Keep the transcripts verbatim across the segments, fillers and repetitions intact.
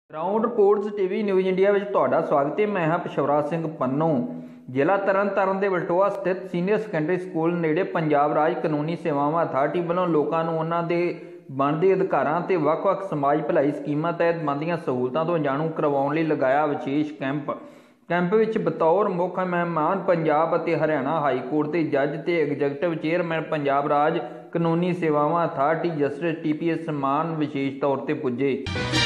Ground reports TV news India ਵਿੱਚ ਤੁਹਾਡਾ ਸਵਾਗਤ ਹੈ। ਮੈਂ ਹਾਂ ਪਿਸ਼ਵਰਾਜ ਸਿੰਘ ਪੰਨੂ। ਜ਼ਿਲ੍ਹਾ ਤਰਨਤਾਰਨ ਦੇ ਵਲਟੋਆ ਸਥਿਤ ਸੀਨੀਅਰ ਸੈਕੰਡਰੀ ਸਕੂਲ ਨੇੜੇ ਪੰਜਾਬ ਰਾਜ ਕਾਨੂੰਨੀ ਸੇਵਾਵਾਂ ਅਥਾਰਟੀ ਵੱਲੋਂ ਲੋਕਾਂ ਨੂੰ ਉਹਨਾਂ ਦੇ ਬਣਦੇ ਅਧਿਕਾਰਾਂ ਤੇ ਵੱਖ-ਵੱਖ ਸਮਾਜ ਭਲਾਈ ਸਕੀਮਾਂ ਤਹਿਤ ਬਣਦੀਆਂ ਸਹੂਲਤਾਂ ਤੋਂ ਜਾਣੂ ਕਰਵਾਉਣ ਲਈ ਲਗਾਇਆ ਵਿਸ਼ੇਸ਼ ਕੈਂਪ। ਕੈਂਪ ਵਿੱਚ ਬਤੌਰ ਮੁੱਖ ਮਹਿਮਾਨ ਪੰਜਾਬ ਅਤੇ ਹਰਿਆਣਾ ਹਾਈ ਕੋਰਟ ਦੇ ਜੱਜ ਤੇ ਐਗਜ਼ੈਕਟਿਵ ਚੇਅਰਮੈਨ ਪੰਜਾਬ ਰਾਜ ਕਾਨੂੰਨੀ ਸੇਵਾਵਾਂ authority justice T P S Mann ਵਿਸ਼ੇਸ਼ ਤੌਰ ਤੇ ਪੁੱਜੇ।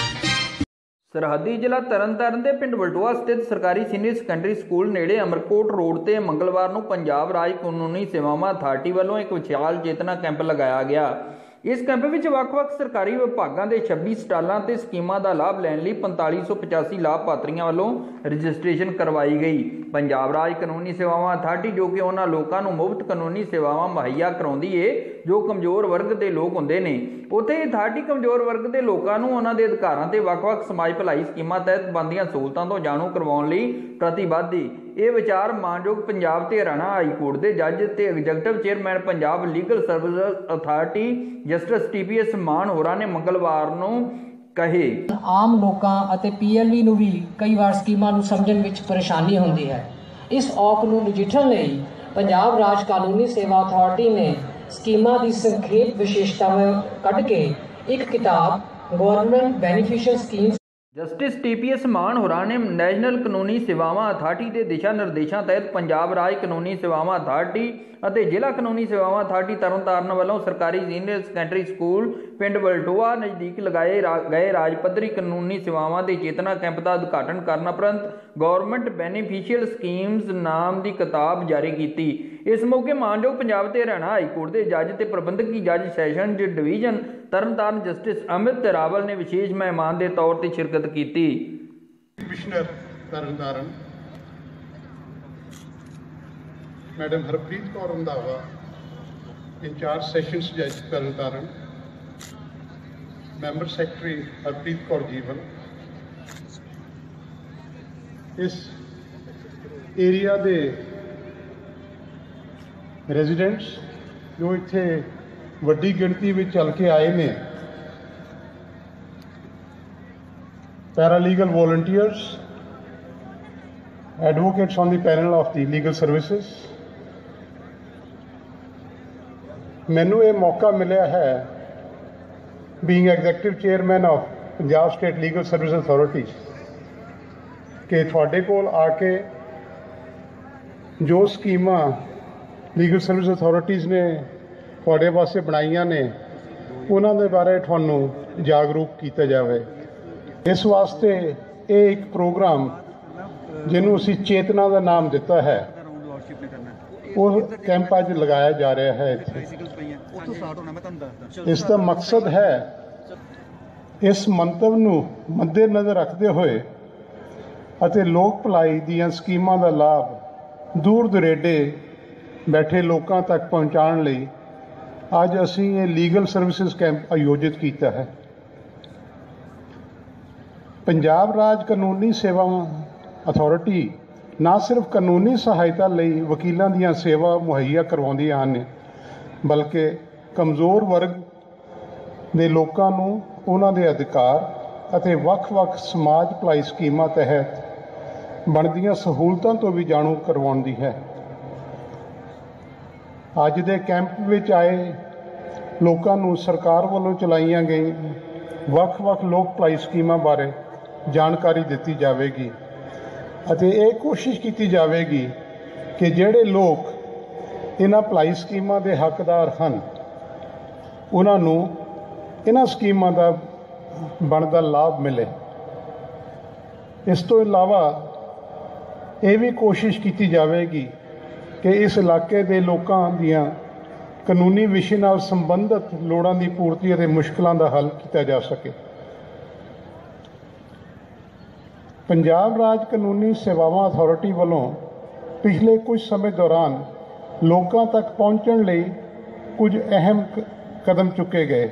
ਸਰਹੱਦੀ ਜ਼ਿਲ੍ਹਾ ਤਰਨਤਾਰਨ ਦੇ ਪਿੰਡ ਵਲਟੋਆ ਸਥਿਤ ਸਰਕਾਰੀ ਸੀਨੀਅਰ ਸੈਕੰਡਰੀ ਸਕੂਲ ਨੇੜੇ ਅਮਰਕੋਟ ਰੋਡ ਤੇ ਮੰਗਲਵਾਰ ਨੂੰ ਪੰਜਾਬ ਰਾਜ ਕਾਨੂੰਨੀ ਸੇਵਾਵਾਂ ਅਥਾਰਟੀ ਵੱਲੋਂ ਇੱਕ ਵਿਸ਼ਾਲ ਚੇਤਨਾ ਕੈਂਪ ਲਗਾਇਆ ਗਿਆ। ਇਸ ਕੈਂਪ ਵਿੱਚ ਵੱਖ-ਵੱਖ ਸਰਕਾਰੀ ਵਿਭਾਗਾਂ ਦੇ ਛੱਬੀ ਸਟਾਲਾਂ ਤੇ ਸਕੀਮਾਂ ਦਾ ਲਾਭ ਲੈਣ ਲਈ ਪੰਤਾਲੀ ਸੌ ਪਚਾਸੀ ਲਾਭਪਾਤਰੀਆਂ ਵੱਲੋਂ ਰਜਿਸਟ੍ਰੇਸ਼ਨ ਕਰਵਾਈ ਗਈ। ਪੰਜਾਬ ਰਾਜ ਕਾਨੂੰਨੀ ਸੇਵਾਵਾਂ ਅਥਾਰਟੀ ਜੋ ਕਿ ਉਹਨਾਂ ਲੋਕਾਂ ਨੂੰ ਮੁਫਤ ਕਾਨੂੰਨੀ ਸੇਵਾਵਾਂ ਮੁਹੱਈਆ ਕਰਾਉਂਦੀ ਏ ਜੋ ਕਮਜ਼ੋਰ ਵਰਗ ਦੇ ਲੋਕ ਹੁੰਦੇ ਨੇ, ਉੱਥੇ ਅਥਾਰਟੀ ਕਮਜ਼ੋਰ ਵਰਗ ਦੇ ਲੋਕਾਂ ਨੂੰ ਉਹਨਾਂ ਦੇ ਅਧਿਕਾਰਾਂ ਤੇ ਵੱਖ-ਵੱਖ ਸਮਾਜ ਭਲਾਈ ਸਕੀਮਾਂ ਤਹਿਤ ਬਣਦੀਆਂ ਸਹੂਲਤਾਂ ਤੋਂ ਜਾਣੂ ਕਰਵਾਉਣ ਲਈ ਪ੍ਰਤੀਬੱਧ। ਇਹ ਵਿਚਾਰ ਮਾਨਯੋਗ ਪੰਜਾਬ ਤੇ ਹਰਿਆਣਾ ਹਾਈ ਕੋਰਟ ਦੇ ਜੱਜ ਤੇ executive chairman Punjab legal service authority justice T P S Mann ਹੋਰਾਂ ਨੇ ਮੰਗਲਵਾਰ ਨੂੰ ਕਹੇ। ਆਮ ਲੋਕਾਂ ਅਤੇ ਪੀ ਐਲ ਵੀ ਨੂੰ ਵੀ ਕਈ ਵਾਰ ਸਕੀਮਾਂ ਨੂੰ ਸਮਝਣ ਵਿੱਚ ਪਰੇਸ਼ਾਨੀ ਹੁੰਦੀ ਹੈ। ਇਸ ਔਕ ਨੂੰ ਨਜਿੱਠਣ ਲਈ ਪੰਜਾਬ ਰਾਜ ਕਾਨੂੰਨੀ ਸੇਵਾ ਅਥਾਰਟੀ ਨੇ ਸਕੀਮਾਂ ਦੀ ਸੰਖੇਪ ਵਿਸ਼ੇਸ਼ਤਾਵਾਂ ਕੱਢ ਕੇ ਇੱਕ ਕਿਤਾਬ government beneficial schemes justice T P S Mann ਹੋਰਾਂ ਨੇ ਨੈਸ਼ਨਲ ਕਾਨੂੰਨੀ ਸੇਵਾਵਾਂ ਅਥਾਰਟੀ ਦੇ ਦਿਸ਼ਾ ਨਿਰਦੇਸ਼ਾਂ ਤਹਿਤ ਪੰਜਾਬ ਰਾਜ ਕਾਨੂੰਨੀ ਸੇਵਾਵਾਂ ਅਥਾਰਟੀ ਅਤੇ ਜ਼ਿਲ੍ਹਾ ਕਾਨੂੰਨੀ ਸੇਵਾਵਾਂ ਅਥਾਰਟੀ ਤਰਨਤਾਰਨ ਵੱਲੋਂ ਸਰਕਾਰੀ ਸੀਨੀਅਰ ਸੈਕੰਡਰੀ ਸਕੂਲ ਪਿੰਡ ਵਲਟੋਆ ਨਜ਼ਦੀਕ ਲਗਾਏ ਗਏ ਰਾਜ ਪੱਧਰੀ ਕਾਨੂੰਨੀ ਸੇਵਾਵਾਂ ਦੇ ਚੇਤਨਾ ਕੈਂਪ ਦਾ ਉਦਘਾਟਨ ਕਰਨ ਉਪਰੰਤ ਗਵਰਨਮੈਂਟ ਬੈਨੀਫੀਸ਼ੀਅਲ ਸਕੀਮਸ ਨਾਮ ਦੀ ਕਿਤਾਬ ਜਾਰੀ ਕੀਤੀ। ਇਸ ਮੌਕੇ ਮਾਨਯੋਗ ਪੰਜਾਬ ਤੇ ਹਰਿਆਣਾ ਹਾਈ ਕੋਰਟ ਦੇ ਜੱਜ ਤੇ ਪ੍ਰਬੰਧਕੀ ਜੱਜ session division Tarn Taran justice Amit Rawal ਨੇ ਵਿਸ਼ੇਸ਼ ਮਹਿਮਾਨ ਦੇ ਤੌਰ ਤੇ ਸ਼ਿਰਕਤ ਕੀਤੀ। Commissioner Tarn Taran madam Harpreet Kaur Randhawa, incharge sessions ਜੱਜ ਤਰਨਤਾਰਨ, ਮੈਂਬਰ ਸੈਕਟਰੀ ਹਰਪ੍ਰੀਤ ਕੌਰ ਜੀਵਨ, ਇਸ ਏਰੀਆ ਦੇ ਰੈਜ਼ੀਡੈਂਟਸ ਜੋ ਇੱਥੇ ਵੱਡੀ ਗਿਣਤੀ ਵਿੱਚ ਚੱਲ ਕੇ ਆਏ ਨੇ, paralegal volunteers, advocates on the panel of the legal services, ਮੈਨੂੰ ਇਹ ਮੌਕਾ ਮਿਲਿਆ ਹੈ being executive chairman of Punjab state legal service authority ਕਿ ਤੁਹਾਡੇ ਕੋਲ ਆ ਕੇ ਜੋ ਸਕੀਮਾਂ ਲੀਗਲ ਸਰਵਿਸ ਅਥਾਰਟੀਜ਼ ਨੇ ਤੁਹਾਡੇ ਵਾਸਤੇ ਬਣਾਈਆਂ ਨੇ ਉਹਨਾਂ ਦੇ ਬਾਰੇ ਤੁਹਾਨੂੰ ਜਾਗਰੂਕ ਕੀਤਾ ਜਾਵੇ। ਇਸ ਵਾਸਤੇ ਇਹ ਇੱਕ ਪ੍ਰੋਗਰਾਮ ਜਿਹਨੂੰ ਅਸੀਂ ਚੇਤਨਾ ਦਾ ਨਾਮ ਦਿੱਤਾ ਹੈ ਉਹ ਕੈਂਪ ਅੱਜ ਲਗਾਇਆ ਜਾ ਰਿਹਾ ਹੈ ਇੱਥੇ। ਇਸ ਦਾ ਮਕਸਦ ਹੈ ਇਸ ਮੰਤਵ ਨੂੰ ਮੱਦੇਨਜ਼ਰ ਰੱਖਦੇ ਹੋਏ ਅਤੇ ਲੋਕ ਭਲਾਈ ਦੀਆਂ ਸਕੀਮਾਂ ਦਾ ਲਾਭ ਦੂਰ ਦੁਰੇਡੇ ਬੈਠੇ ਲੋਕਾਂ ਤੱਕ ਪਹੁੰਚਾਉਣ ਲਈ ਅੱਜ ਅਸੀਂ ਇਹ ਲੀਗਲ ਸਰਵਿਸਿਜ਼ ਕੈਂਪ ਆਯੋਜਿਤ ਕੀਤਾ ਹੈ। ਪੰਜਾਬ ਰਾਜ ਕਾਨੂੰਨੀ ਸੇਵਾਵਾਂ ਅਥਾਰਟੀ ਨਾ ਸਿਰਫ ਕਾਨੂੰਨੀ ਸਹਾਇਤਾ ਲਈ ਵਕੀਲਾਂ ਦੀਆਂ ਸੇਵਾ ਮੁਹੱਈਆ ਕਰਵਾਉਂਦੀਆਂ ਹਨ, ਬਲਕਿ ਕਮਜ਼ੋਰ ਵਰਗ ਦੇ ਲੋਕਾਂ ਨੂੰ ਉਹਨਾਂ ਦੇ ਅਧਿਕਾਰ ਅਤੇ ਵੱਖ-ਵੱਖ ਸਮਾਜ ਭਲਾਈ ਸਕੀਮਾਂ ਤਹਿਤ ਬਣਦੀਆਂ ਸਹੂਲਤਾਂ ਤੋਂ ਵੀ ਜਾਣੂ ਕਰਵਾਉਂਦੀ ਹੈ। ਅੱਜ ਦੇ ਕੈਂਪ ਵਿੱਚ ਆਏ ਲੋਕਾਂ ਨੂੰ ਸਰਕਾਰ ਵੱਲੋਂ ਚਲਾਈਆਂ ਗਈ ਵੱਖ-ਵੱਖ ਲੋਕ ਭਲਾਈ ਸਕੀਮਾਂ ਬਾਰੇ ਜਾਣਕਾਰੀ ਦਿੱਤੀ ਜਾਵੇਗੀ ਅਤੇ ਇਹ ਕੋਸ਼ਿਸ਼ ਕੀਤੀ ਜਾਵੇਗੀ ਕਿ ਜਿਹੜੇ ਲੋਕ ਇਹਨਾਂ ਭਲਾਈ ਸਕੀਮਾਂ ਦੇ ਹੱਕਦਾਰ ਹਨ ਉਹਨਾਂ ਨੂੰ ਇਹਨਾਂ ਸਕੀਮਾਂ ਦਾ ਬਣਦਾ ਲਾਭ ਮਿਲੇ। ਇਸ ਤੋਂ ਇਲਾਵਾ ਇਹ ਵੀ ਕੋਸ਼ਿਸ਼ ਕੀਤੀ ਜਾਵੇਗੀ ਕਿ ਇਸ ਇਲਾਕੇ ਦੇ ਲੋਕਾਂ ਦੀਆਂ ਕਾਨੂੰਨੀ ਵਿਸ਼ੇ ਨਾਲ ਸੰਬੰਧਿਤ ਲੋੜਾਂ ਦੀ ਪੂਰਤੀ ਅਤੇ ਮੁਸ਼ਕਲਾਂ ਦਾ ਹੱਲ ਕੀਤਾ ਜਾ ਸਕੇ। ਪੰਜਾਬ ਰਾਜ ਕਾਨੂੰਨੀ ਸੇਵਾਵਾਂ ਅਥਾਰਟੀ ਵੱਲੋਂ ਪਿਛਲੇ ਕੁਝ ਸਮੇਂ ਦੌਰਾਨ ਲੋਕਾਂ ਤੱਕ ਪਹੁੰਚਣ ਲਈ ਕੁਝ ਅਹਿਮ ਕਦਮ ਚੁੱਕੇ ਗਏ।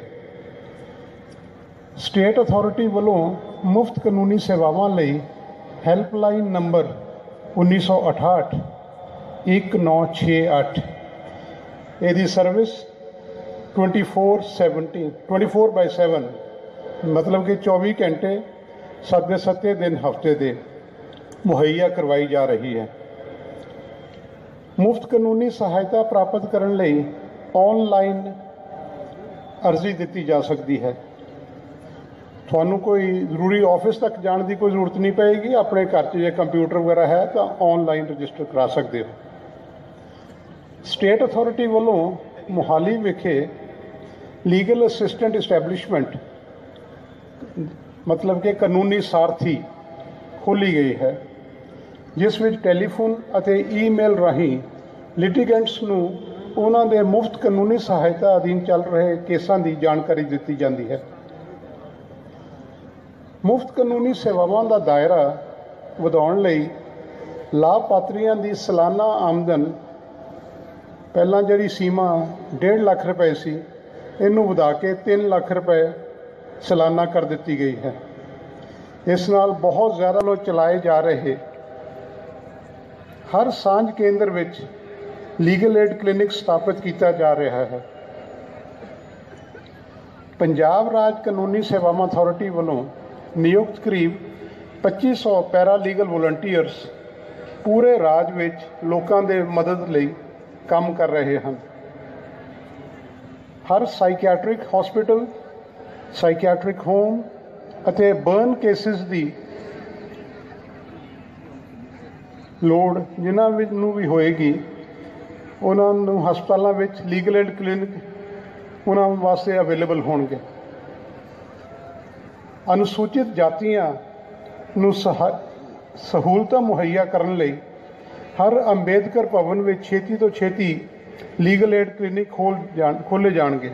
ਸਟੇਟ ਅਥਾਰਟੀ ਵੱਲੋਂ ਮੁਫਤ ਕਾਨੂੰਨੀ ਸੇਵਾਵਾਂ ਲਈ ਹੈਲਪਲਾਈਨ ਨੰਬਰ ਉੱਨੀ ਸੌ ਅਠਾਹਠ ਇੱਕ ਨੌ ਛੇ ਅੱਠ ਇਹਦੀ service twenty four seventy twenty four by seven ਮਤਲਬ ਕਿ ਚੌਵੀ ਘੰਟੇ ਸੱਤੇ ਸੱਤੇ ਦਿਨ ਹਫ਼ਤੇ ਦੇ ਮੁਹੱਈਆ ਕਰਵਾਈ ਜਾ ਰਹੀ ਹੈ। ਮੁਫਤ ਕਾਨੂੰਨੀ ਸਹਾਇਤਾ ਪ੍ਰਾਪਤ ਕਰਨ ਲਈ ਆਨਲਾਈਨ ਅਰਜ਼ੀ ਦਿੱਤੀ ਜਾ ਸਕਦੀ ਹੈ। ਤੁਹਾਨੂੰ ਕੋਈ ਜ਼ਰੂਰੀ ਆਫਿਸ ਤੱਕ ਜਾਣ ਦੀ ਕੋਈ ਜ਼ਰੂਰਤ ਨਹੀਂ ਪਏਗੀ। ਆਪਣੇ ਘਰ 'ਚ ਜੇ ਕੰਪਿਊਟਰ ਵਗੈਰਾ ਹੈ ਤਾਂ ਆਨਲਾਈਨ ਰਜਿਸਟਰ ਕਰਾ ਸਕਦੇ ਹੋ। ਸਟੇਟ ਅਥਾਰਟੀ ਵੱਲੋਂ ਮੋਹਾਲੀ ਵਿਖੇ ਲੀਗਲ ਅਸਿਸਟੈਂਟ ਇਸਟੈਬਲਿਸ਼ਮੈਂਟ ਮਤਲਬ ਕਿ ਕਾਨੂੰਨੀ ਸਾਰਥੀ ਖੋਲ੍ਹੀ ਗਈ ਹੈ, ਜਿਸ ਵਿੱਚ ਟੈਲੀਫੋਨ ਅਤੇ ਈਮੇਲ ਰਾਹੀਂ ਲਿਟੀਗੈਂਟਸ ਨੂੰ ਉਹਨਾਂ ਦੇ ਮੁਫਤ ਕਾਨੂੰਨੀ ਸਹਾਇਤਾ ਅਧੀਨ ਚੱਲ ਰਹੇ ਕੇਸਾਂ ਦੀ ਜਾਣਕਾਰੀ ਦਿੱਤੀ ਜਾਂਦੀ ਹੈ। ਮੁਫਤ ਕਾਨੂੰਨੀ ਸੇਵਾਵਾਂ ਦਾ ਦਾਇਰਾ ਵਧਾਉਣ ਲਈ ਲਾਭਪਾਤਰੀਆਂ ਦੀ ਸਾਲਾਨਾ ਆਮਦਨ ਪਹਿਲਾਂ ਜਿਹੜੀ ਸੀਮਾ ਡੇਢ ਲੱਖ ਰੁਪਏ ਸੀ, ਇਹਨੂੰ ਵਧਾ ਕੇ ਤਿੰਨ ਲੱਖ ਰੁਪਏ ਸਾਲਾਨਾ ਕਰ ਦਿੱਤੀ ਗਈ ਹੈ। ਇਸ ਨਾਲ ਬਹੁਤ ਜ਼ਿਆਦਾ ਲੋਕ ਚਲਾਏ ਜਾ ਰਹੇ ਹਰ ਸਾਂਝ ਕੇਂਦਰ ਵਿੱਚ ਲੀਗਲ ਏਡ ਕਲੀਨਿਕ ਸਥਾਪਿਤ ਕੀਤਾ ਜਾ ਰਿਹਾ ਹੈ। ਪੰਜਾਬ ਰਾਜ ਕਾਨੂੰਨੀ ਸੇਵਾਵਾਂ ਅਥਾਰਟੀ ਵੱਲੋਂ ਨਿਯੁਕਤ ਕਰੀਬ ਪੱਚੀ ਸੌ ਪੈਰਾ ਲੀਗਲ ਵਲੰਟੀਅਰਸ ਪੂਰੇ ਰਾਜ ਵਿੱਚ ਲੋਕਾਂ ਦੇ ਮਦਦ ਲਈ ਕੰਮ ਕਰ ਰਹੇ ਹਨ। ਹਰ ਸਾਈਕੈਟ੍ਰਿਕ ਹਸਪੀਟਲ, ਸਾਈਕੈਟ੍ਰਿਕ ਹੋਮ ਅਤੇ ਬਰਨ ਕੇਸਿਸ ਦੀ ਲੋੜ ਜਿਨ੍ਹਾਂ ਵਿੱਚ ਨੂੰ ਵੀ ਹੋਏਗੀ, ਉਹਨਾਂ ਨੂੰ ਹਸਪਤਾਲਾਂ ਵਿੱਚ ਲੀਗਲ ਏਡ ਕਲੀਨਿਕ ਉਹਨਾਂ ਵਾਸਤੇ ਅਵੇਲੇਬਲ ਹੋਣਗੇ। ਅਨੁਸੂਚਿਤ ਜਾਤੀਆਂ ਨੂੰ ਸਹਾ ਸਹੂਲਤਾਂ ਮੁਹੱਈਆ ਕਰਨ ਲਈ ਹਰ ਅੰਬੇਦਕਰ ਭਵਨ ਵਿੱਚ ਛੇਤੀ ਤੋਂ ਛੇਤੀ ਲੀਗਲ ਏਡ ਕਲੀਨਿਕ ਖੋਲ ਜਾਣ ਖੋਲ੍ਹੇ ਜਾਣਗੇ।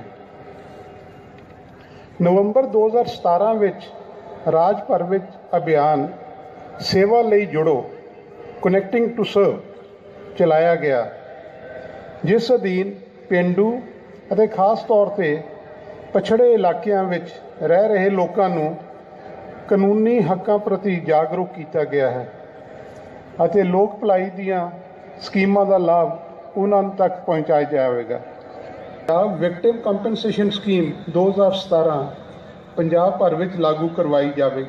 ਨਵੰਬਰ ਦੋ ਹਜ਼ਾਰ ਸਤਾਰਾਂ ਵਿੱਚ ਰਾਜ ਭਰ ਵਿੱਚ ਅਭਿਆਨ ਸੇਵਾ ਲਈ ਜੁੜੋ ਕਨੈਕਟਿੰਗ ਟੂ ਸਰਵ ਚਲਾਇਆ ਗਿਆ, ਜਿਸ ਅਧੀਨ ਪੇਂਡੂ ਅਤੇ ਖਾਸ ਤੌਰ 'ਤੇ ਪਛੜੇ ਇਲਾਕਿਆਂ ਵਿੱਚ ਰਹਿ ਰਹੇ ਲੋਕਾਂ ਨੂੰ ਕਾਨੂੰਨੀ ਹੱਕਾਂ ਪ੍ਰਤੀ ਜਾਗਰੂਕ ਕੀਤਾ ਗਿਆ ਹੈ ਅਤੇ ਲੋਕ ਭਲਾਈ ਦੀਆਂ ਸਕੀਮਾਂ ਦਾ ਲਾਭ ਉਹਨਾਂ ਤੱਕ ਪਹੁੰਚਾਇਆ ਜਾਵੇਗਾ। ਪੰਜਾਬ ਵਿਕਟਿਮ ਕੰਪਨਸੇਸ਼ਨ ਸਕੀਮ ਦੋ ਹਜ਼ਾਰ ਸਤਾਰਾਂ ਪੰਜਾਬ ਭਰ ਵਿੱਚ ਲਾਗੂ ਕਰਵਾਈ ਜਾਵੇਗੀ।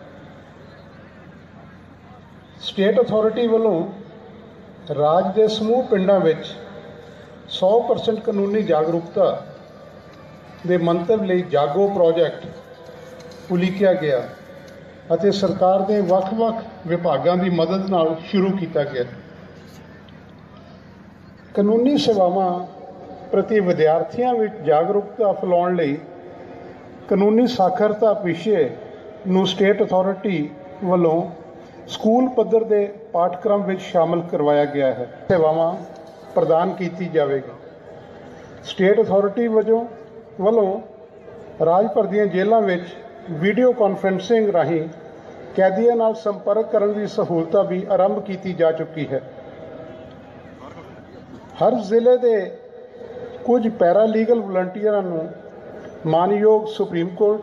ਸਟੇਟ ਅਥਾਰਟੀ ਵੱਲੋਂ ਰਾਜ ਦੇ ਸਮੂਹ ਪਿੰਡਾਂ ਵਿੱਚ ਸੌ ਪਰਸੈਂਟ ਕਾਨੂੰਨੀ ਜਾਗਰੂਕਤਾ ਦੇ ਮੰਤਵ ਲਈ ਜਾਗੋ ਪ੍ਰੋਜੈਕਟ ਉਲੀਕਿਆ ਗਿਆ ਅਤੇ ਸਰਕਾਰ ਦੇ ਵੱਖ-ਵੱਖ ਵਿਭਾਗਾਂ ਦੀ ਮਦਦ ਨਾਲ ਸ਼ੁਰੂ ਕੀਤਾ ਗਿਆ। ਕਾਨੂੰਨੀ ਸੇਵਾਵਾਂ ਪ੍ਰਤੀ ਵਿਦਿਆਰਥੀਆਂ ਵਿੱਚ ਜਾਗਰੂਕਤਾ ਫੈਲਾਉਣ ਲਈ ਕਾਨੂੰਨੀ ਸਾਖਰਤਾ ਵਿਸ਼ੇ ਨੂੰ ਸਟੇਟ ਅਥਾਰਟੀ ਵੱਲੋਂ ਸਕੂਲ ਪੱਧਰ ਦੇ ਪਾਠਕ੍ਰਮ ਵਿੱਚ ਸ਼ਾਮਲ ਕਰਵਾਇਆ ਗਿਆ ਹੈ। ਸੇਵਾਵਾਂ ਪ੍ਰਦਾਨ ਕੀਤੀ ਜਾਵੇਗੀ। ਸਟੇਟ ਅਥਾਰਟੀ ਵਜੋਂ ਵੱਲੋਂ ਰਾਜ ਭਰ ਦੀਆਂ ਜੇਲ੍ਹਾਂ ਵਿੱਚ ਵੀਡੀਓ ਕਾਨਫਰੰਸਿੰਗ ਰਾਹੀਂ ਕੈਦੀਆਂ ਨਾਲ ਸੰਪਰਕ ਕਰਨ ਦੀ ਸਹੂਲਤ ਵੀ ਆਰੰਭ ਕੀਤੀ ਜਾ ਚੁੱਕੀ ਹੈ। ਹਰ ਜ਼ਿਲ੍ਹੇ ਦੇ ਕੁਝ ਪੈਰਾ ਲੀਗਲ ਵਲੰਟੀਅਰਾਂ ਨੂੰ ਮਾਨਯੋਗ ਸੁਪਰੀਮ ਕੋਰਟ,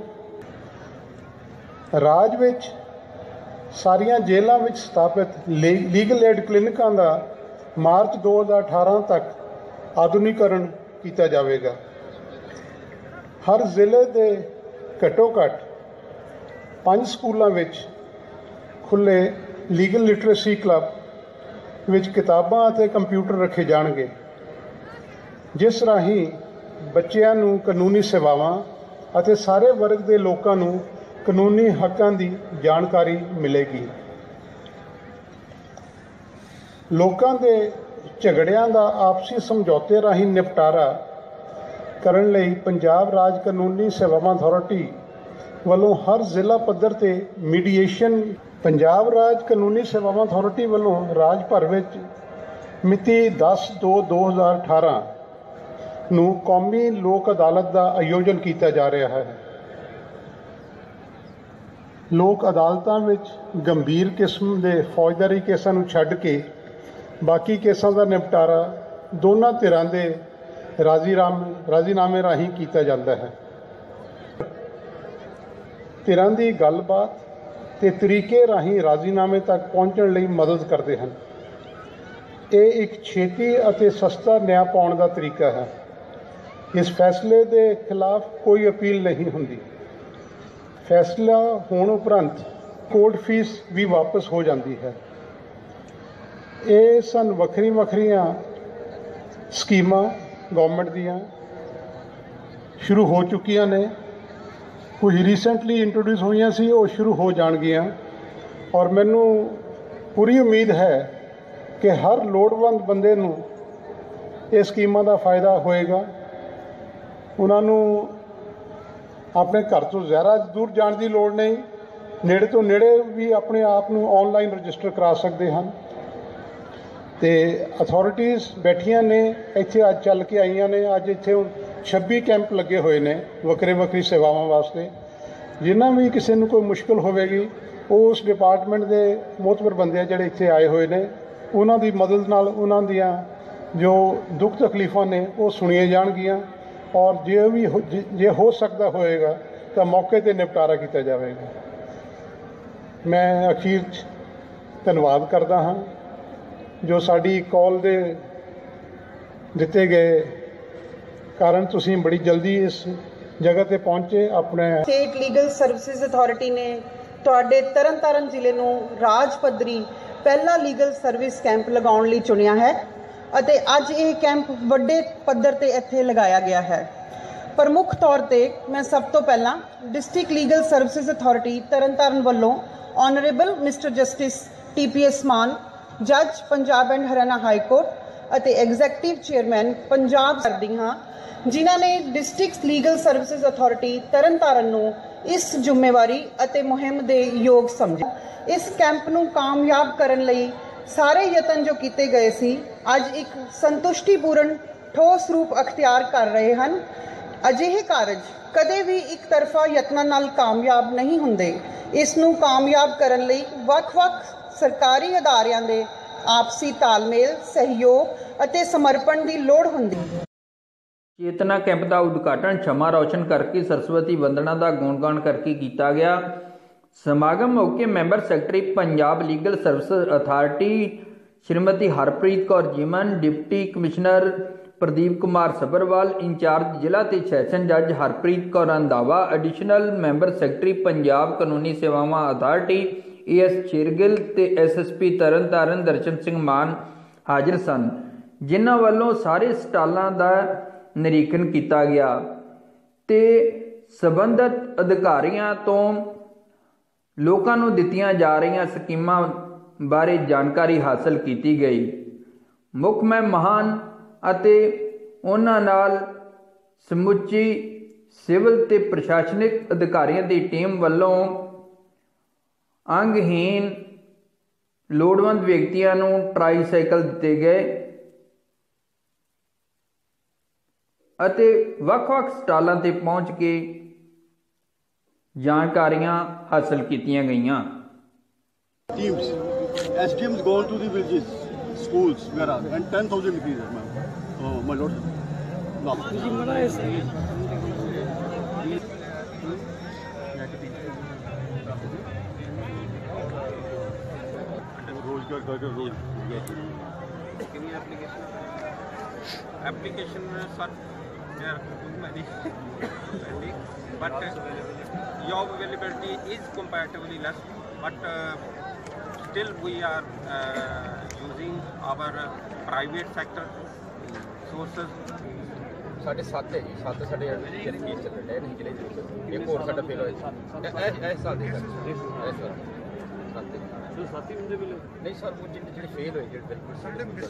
ਰਾਜ ਵਿੱਚ ਸਾਰੀਆਂ ਜੇਲ੍ਹਾਂ ਵਿੱਚ ਸਥਾਪਿਤ ਲੀਗਲ ਏਡ ਕਲੀਨਿਕਾਂ ਦਾ ਮਾਰਚ ਦੋ ਹਜ਼ਾਰ ਅਠਾਰਾਂ ਤੱਕ ਆਧੁਨਿਕੀਕਰਨ ਕੀਤਾ ਜਾਵੇਗਾ। ਹਰ ਜ਼ਿਲ੍ਹੇ ਦੇ ਘੱਟੋ ਘੱਟ ਪੰਜ ਸਕੂਲਾਂ ਵਿੱਚ ਖੁੱਲ੍ਹੇ ਲੀਗਲ ਲਿਟਰੇਸੀ ਕਲੱਬ ਵਿੱਚ ਕਿਤਾਬਾਂ ਅਤੇ ਕੰਪਿਊਟਰ ਰੱਖੇ ਜਾਣਗੇ, ਜਿਸ ਰਾਹੀਂ ਬੱਚਿਆਂ ਨੂੰ ਕਾਨੂੰਨੀ ਸੇਵਾਵਾਂ ਅਤੇ ਸਾਰੇ ਵਰਗ ਦੇ ਲੋਕਾਂ ਨੂੰ ਕਾਨੂੰਨੀ ਹੱਕਾਂ ਦੀ ਜਾਣਕਾਰੀ ਮਿਲੇਗੀ। ਲੋਕਾਂ ਦੇ ਝਗੜਿਆਂ ਦਾ ਆਪਸੀ ਸਮਝੌਤੇ ਰਾਹੀਂ ਨਿਪਟਾਰਾ ਕਰਨ ਲਈ ਪੰਜਾਬ ਰਾਜ ਕਾਨੂੰਨੀ ਸੇਵਾਵਾਂ ਅਥਾਰਟੀ ਵੱਲੋਂ ਹਰ ਜ਼ਿਲ੍ਹਾ ਪੱਧਰ 'ਤੇ ਮੀਡੀਏਸ਼ਨ ਪੰਜਾਬ ਰਾਜ ਕਾਨੂੰਨੀ ਸੇਵਾਵਾਂ ਅਥਾਰਟੀ ਵੱਲੋਂ ਰਾਜ ਭਰ ਵਿੱਚ ਮਿਤੀ ਦਸ ਦੋ ਦੋ ਹਜ਼ਾਰ ਅਠਾਰਾਂ ਨੂੰ ਕੌਮੀ ਲੋਕ ਅਦਾਲਤ ਦਾ ਆਯੋਜਨ ਕੀਤਾ ਜਾ ਰਿਹਾ ਹੈ। ਲੋਕ ਅਦਾਲਤਾਂ ਵਿੱਚ ਗੰਭੀਰ ਕਿਸਮ ਦੇ ਫੌਜਦਾਰੀ ਕੇਸਾਂ ਨੂੰ ਛੱਡ ਕੇ ਬਾਕੀ ਕੇਸਾਂ ਦਾ ਨਿਪਟਾਰਾ ਦੋਨਾਂ ਧਿਰਾਂ ਦੇ ਰਾਜ਼ੀਨਾਮ ਰਾਜ਼ੀਨਾਮੇ ਰਾਹੀਂ ਕੀਤਾ ਜਾਂਦਾ ਹੈ। ਧਿਰਾਂ ਦੀ ਗੱਲਬਾਤ ਤੇ ਤਰੀਕੇ ਰਾਹੀਂ ਰਾਜ਼ੀਨਾਮੇ ਤੱਕ ਪਹੁੰਚਣ ਲਈ ਮਦਦ ਕਰਦੇ ਹਨ। ਇਹ ਇੱਕ ਛੇਤੀ ਅਤੇ ਸਸਤਾ ਨਿਆਂ ਪਾਉਣ ਦਾ ਤਰੀਕਾ ਹੈ। ਇਸ ਫੈਸਲੇ ਦੇ ਖਿਲਾਫ ਕੋਈ ਅਪੀਲ ਨਹੀਂ ਹੁੰਦੀ। ਫੈਸਲਾ ਹੋਣ ਉਪਰੰਤ ਕੋਰਟ ਫੀਸ ਵੀ ਵਾਪਸ ਹੋ ਜਾਂਦੀ ਹੈ। ਇਹ ਸਨ ਵੱਖਰੀ ਵੱਖਰੀਆਂ ਸਕੀਮਾਂ ਗੌਰਮੈਂਟ ਦੀਆਂ ਸ਼ੁਰੂ ਹੋ ਚੁੱਕੀਆਂ ਨੇ, ਕੁਝ ਰੀਸੈਂਟਲੀ ਇੰਟਰੋਡਿਊਸ ਹੋਈਆਂ ਸੀ, ਉਹ ਸ਼ੁਰੂ ਹੋ ਜਾਣਗੀਆਂ। ਔਰ ਮੈਨੂੰ ਪੂਰੀ ਉਮੀਦ ਹੈ ਕਿ ਹਰ ਲੋੜਵੰਦ ਬੰਦੇ ਨੂੰ ਇਹ ਸਕੀਮਾਂ ਦਾ ਫਾਇਦਾ ਹੋਏਗਾ। ਉਹਨਾਂ ਨੂੰ ਆਪਣੇ ਘਰ ਤੋਂ ਜ਼ਿਆਦਾ ਦੂਰ ਜਾਣ ਦੀ ਲੋੜ ਨਹੀਂ, ਨੇੜੇ ਤੋਂ ਨੇੜੇ ਵੀ ਆਪਣੇ ਆਪ ਨੂੰ ਆਨਲਾਈਨ ਰਜਿਸਟਰ ਕਰਾ ਸਕਦੇ ਹਨ। ਤੇ ਅਥਾਰਟੀਜ਼ ਬੈਠੀਆਂ ਨੇ ਇੱਥੇ, ਅੱਜ ਚੱਲ ਕੇ ਆਈਆਂ ਨੇ। ਅੱਜ ਇੱਥੇ ਛੱਬੀ ਕੈਂਪ ਲੱਗੇ ਹੋਏ ਨੇ ਵੱਖਰੇ ਵੱਖਰੀ ਸੇਵਾਵਾਂ ਵਾਸਤੇ। ਜਿਨ੍ਹਾਂ ਵੀ ਕਿਸੇ ਨੂੰ ਕੋਈ ਮੁਸ਼ਕਿਲ ਹੋਵੇਗੀ, ਉਸ ਡਿਪਾਰਟਮੈਂਟ ਦੇ ਮੋਹਤਬਰ ਬੰਦੇ ਆ ਜਿਹੜੇ ਇੱਥੇ ਆਏ ਹੋਏ ਨੇ, ਉਹਨਾਂ ਦੀ ਮਦਦ ਨਾਲ ਉਹਨਾਂ ਦੀਆਂ ਜੋ ਦੁੱਖ ਤਕਲੀਫਾਂ ਨੇ ਉਹ ਸੁਣੀਆਂ ਜਾਣਗੀਆਂ। ਔਰ ਜੇ ਵੀ ਜੇ ਹੋ ਸਕਦਾ ਹੋਏਗਾ ਤਾਂ ਮੌਕੇ 'ਤੇ ਨਿਪਟਾਰਾ ਕੀਤਾ ਜਾਵੇਗਾ। ਮੈਂ ਅਖੀਰ 'ਚ ਧੰਨਵਾਦ ਕਰਦਾ ਹਾਂ ਜੋ ਸਾਡੀ ਕਾਲ ਦੇ ਦਿੱਤੇ ਗਏ ਕਾਰਨ ਤੁਸੀਂ ਬੜੀ ਜਲਦੀ ਇਸ ਜਗ੍ਹਾ 'ਤੇ ਪਹੁੰਚੇ। ਆਪਣੇ ਸਟੇਟ ਲੀਗਲ ਸਰਵਿਸਿਜ਼ ਅਥਾਰਟੀ ਨੇ ਤੁਹਾਡੇ ਤਰਨਤਾਰਨ ਜ਼ਿਲ੍ਹੇ ਨੂੰ ਰਾਜ ਪੱਧਰੀ ਪਹਿਲਾ ਲੀਗਲ ਸਰਵਿਸ ਕੈਂਪ ਲਗਾਉਣ ਲਈ ਚੁਣਿਆ ਹੈ ਅਤੇ ਅੱਜ ਇਹ ਕੈਂਪ ਵੱਡੇ ਪੱਧਰ ਤੇ ਇੱਥੇ ਲਗਾਇਆ ਗਿਆ ਹੈ। ਪ੍ਰਮੁੱਖ ਤੌਰ ਤੇ ਮੈਂ ਸਭ ਤੋਂ ਪਹਿਲਾਂ district legal services authority Tarn Taran ਵੱਲੋਂ honourable mister justice T P S Mann, ਜੱਜ Punjab and Haryana high court ਅਤੇ ਐਗਜ਼ੈਕਟਿਵ ਚੇਅਰਮੈਨ ਪੰਜਾਬ ਕਰਦੀ ਹਾਂ, ਜਿਨ੍ਹਾਂ ਨੇ district legal services authority Tarn Taran ਨੂੰ ਇਸ ਜ਼ਿੰਮੇਵਾਰੀ ਅਤੇ ਮੁਹਿੰਮ ਦੇ ਯੋਗ ਸਮਝਿਆ। ਇਸ ਕੈਂਪ ਨੂੰ ਕਾਮਯਾਬ ਕਰਨ ਲਈ ਸਾਰੇ ਯਤਨ ਜੋ ਕੀਤੇ ਗਏ ਸੀ ਅੱਜ ਇੱਕ ਸੰਤੁਸ਼ਟੀਪੂਰਨ ਠੋਸ ਰੂਪ ਅਖਤਿਆਰ ਕਰ ਰਹੇ ਹਨ। ਅਜਿਹੇ ਕਾਰਜ ਕਦੇ ਵੀ ਇੱਕ ਤਰਫਾ ਯਤਨਾਂ ਨਾਲ ਕਾਮਯਾਬ ਨਹੀਂ ਹੁੰਦੇ। ਇਸ ਨੂੰ ਕਾਮਯਾਬ ਕਰਨ ਲਈ ਵੱਖ-ਵੱਖ ਸਰਕਾਰੀ ਅਦਾਰਿਆਂ ਦੇ ਆਪਸੀ ਤਾਲਮੇਲ, ਸਹਿਯੋਗ ਅਤੇ ਸਮਰਪਣ ਦੀ ਲੋੜ ਹੁੰਦੀ ਹੈ। ਚੇਤਨਾ ਕੈਂਪ ਦਾ ਉਦਘਾਟਨ ਛਮਾ ਰੌਸ਼ਨ ਕਰਕੇ ਸਰਸਵਤੀ ਵੰਦਨਾ ਦਾ ਗੁਣਗਾਨ ਕਰਕੇ ਕੀਤਾ ਗਿਆ। ਸਮਾਗਮ ਮੌਕੇ member secretary Punjab legal service authority Shrimati Harpreet Kaur Jeeman, deputy commissioner Pradeep Kumar Sabharwal, incharge ਜ਼ਿਲ੍ਹਾ ਤੇ ਸੈਸ਼ਨ ਜੱਜ Harpreet Kaur Randhawa, additional member secretary Punjab ਕਾਨੂੰਨੀ ਸੇਵਾਵਾਂ ਅਥਾਰਟੀ ਏ ਐਸ ਸ਼ੇਰਗਿੱਲ ਤੇ S S P Tarn Taran Darshan Singh Mann ਹਾਜ਼ਰ ਸਨ, ਜਿਨ੍ਹਾਂ ਵੱਲੋਂ ਸਾਰੇ ਸਟਾਲਾਂ ਦਾ ਨਿਰੀਖਣ ਕੀਤਾ ਗਿਆ ਤੇ ਸੰਬੰਧਿਤ ਅਧਿਕਾਰੀਆਂ ਤੋਂ ਲੋਕਾਂ ਨੂੰ ਦਿੱਤੀਆਂ ਜਾ ਰਹੀਆਂ ਸਕੀਮਾਂ ਬਾਰੇ ਜਾਣਕਾਰੀ ਹਾਸਲ ਕੀਤੀ ਗਈ। ਮੁੱਖ ਮਹਿਮਾਨ ਅਤੇ ਉਹਨਾਂ ਨਾਲ ਸਮੁੱਚੀ ਸਿਵਲ ਤੇ ਪ੍ਰਸ਼ਾਸਨਿਕ ਅਧਿਕਾਰੀਆਂ ਦੀ ਟੀਮ ਵੱਲੋਂ ਅੰਗਹੀਨ ਲੋੜਵੰਦ ਵਿਅਕਤੀਆਂ ਨੂੰ ਟਰਾਈਸਾਈਕਲ ਦਿੱਤੇ ਗਏ ਅਤੇ ਵੱਖ-ਵੱਖ ਸਟਾਲਾਂ ਤੇ ਪਹੁੰਚ ਕੇ ਜਾਣਕਾਰੀਆਂ ਹਾਸਲ ਕੀਤੀਆਂ ਗਈਆਂ। Teams, as teams go to the villages, schools, where and ten thousand rupees, ma'am. Oh, my lord. No. रोजगार का रोज application sir they are many pending, but uh, job availability is comparatively less, but uh, still we are uh, using our uh, private sector sources. साढ़े सात है जी, सात साढ़े case चल रहे हैं नहीं चले जी, एक और साढ़ा फेल होया ऐसा दे सर ऐसा साथ जो साथी मुझे मिले नहीं सर वो जिन ਜਿਹੜੇ फेल ਹੋਏ ਜਿਹੜੇ ਬਿਲਕੁਲ ਸਾਡੇ ਮਿਸ